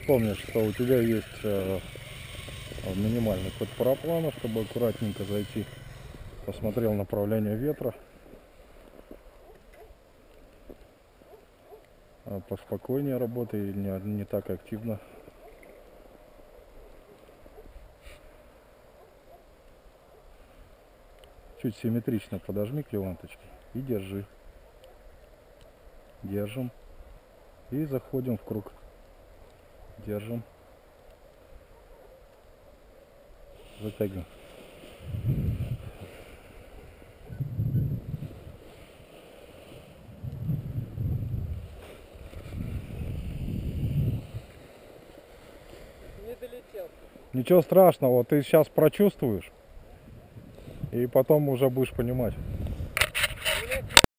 помнишь, что у тебя есть минимальный код параплана, чтобы аккуратненько зайти. Посмотрел направление ветра. Поспокойнее работай, не так активно. Чуть симметрично подожми к ленточке и держи. Держим. И заходим в круг. Держим. Затягиваем. Не долетел. Ничего страшного, ты сейчас прочувствуешь. И потом уже будешь понимать.